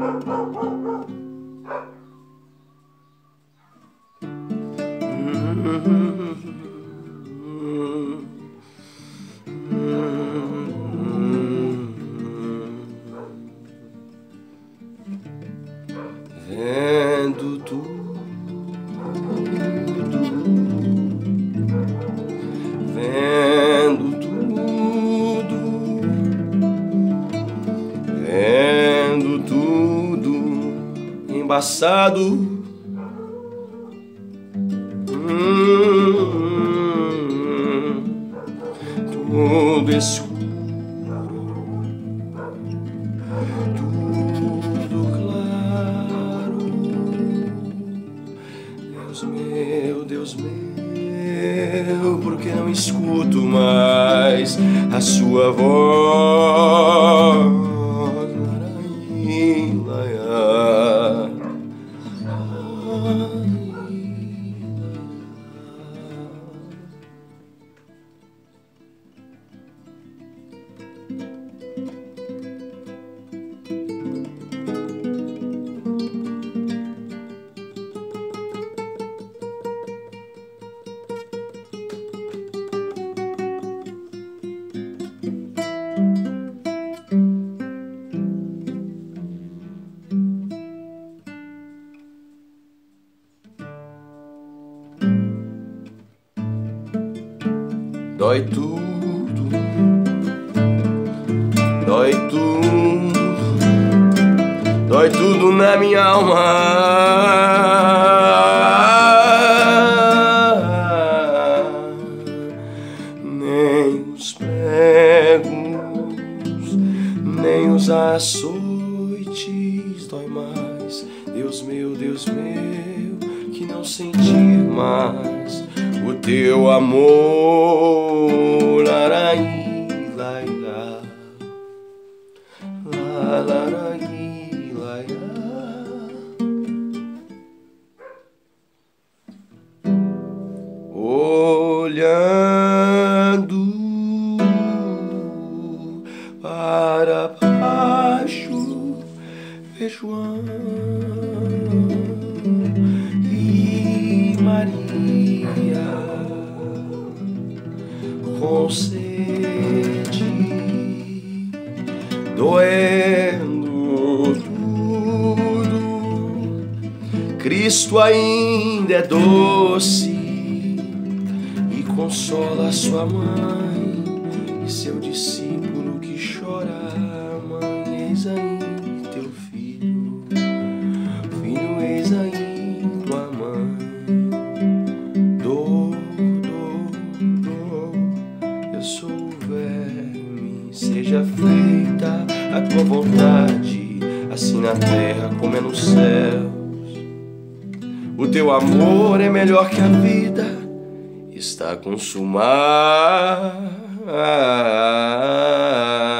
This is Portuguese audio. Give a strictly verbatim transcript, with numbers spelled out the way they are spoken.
Vendo tudo, vendo tudo, vendo tudo embaçado, hum, tudo escuro, meu Deus meu, porque não escuto mais a sua voz? Larai, laia. Dói tudo, dói tudo, dói tudo na minha alma. Nem os pregos, nem os açoites dói mais. Deus meu, Deus meu, que não sentir mais o teu amor. Larai, laia, la, larai, laia. Olhando para baixo, vejo e Maria com sede, doendo tudo. Cristo ainda é doce e consola sua mãe e seu discípulo que chora. Mãe, eis aí teu filho, filho, eis aí tua mãe. Dor, dor, dor, eu sou o verme, seja feita a tua vontade, assim na terra como é nos céus. O teu amor é melhor que a vida, está consumado.